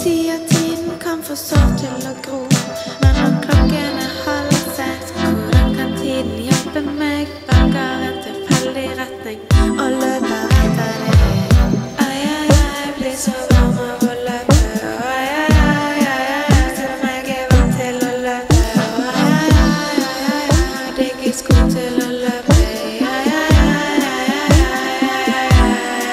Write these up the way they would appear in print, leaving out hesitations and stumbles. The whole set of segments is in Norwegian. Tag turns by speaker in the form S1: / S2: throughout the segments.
S1: Tiden kan få sår til å gro, men når klokken 5:30, hvordan kan tiden hjelpe meg? Velger en tilfeldig retning og løper etter det. Ai, ai, ai, blir så varm av å løpe. Ai, ai, ai, ai, ai, selv om jeg er vant til å løpe. Ai, ai, ai, ai, ai, har digge sko til å løpe. Ai, ai, ai, ai, ai, ai, ai, ai, ai.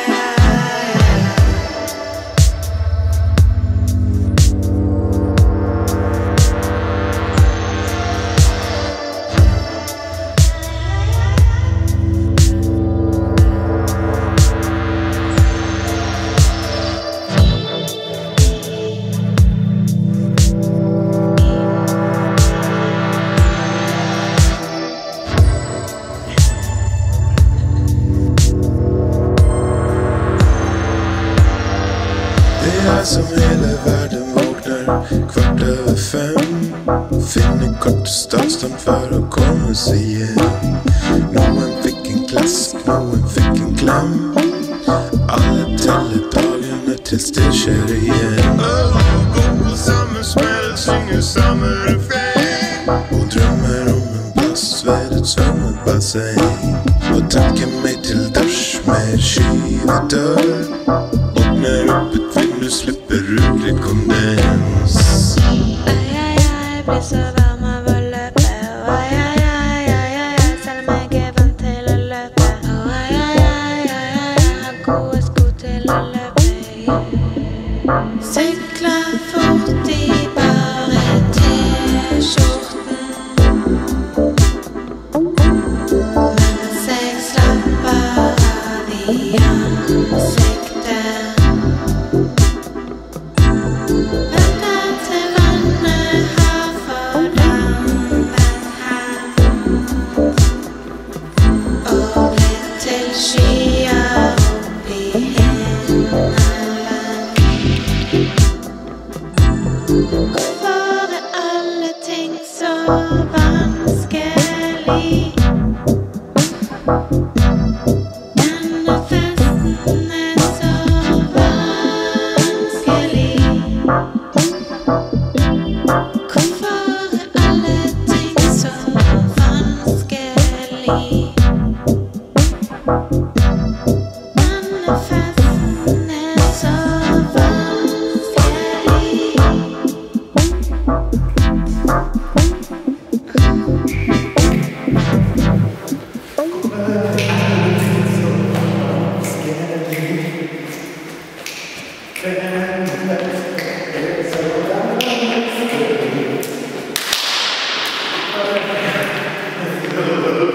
S2: Det er som hele verden våkner 5:15. Finner kortest avstand for å komme seg hjem. Noen fikk en klask, noen fikk en klem. Alle teller dagene til det skjer igjen. Gå på samme smell, synger samme refreng. Og drømmer om en plass ved et svømmebasseng. Og trekker meg til dusj med skyvedør. Åpner opp et vindu, slipper ut litt kondens.
S1: Ai, ai, ai, blir så varm av å løpe. Ai, ai, ai, ai, ai, selv om jeg er vant til å løpe. Ai, ai, ai, ai, ai, har gode sko til å løpe. Sykler fort i bare T-skjorten, mens jeg slapper av i ansiktet. Venter til vannet har fordampet her og blitt til skyer oppi himmelen. Hvorfor er alle ting så vanskelig? Denne festen er så vanskelig. Hvorfor er alle ting så vanskelig? Denne festen er så vanskelig.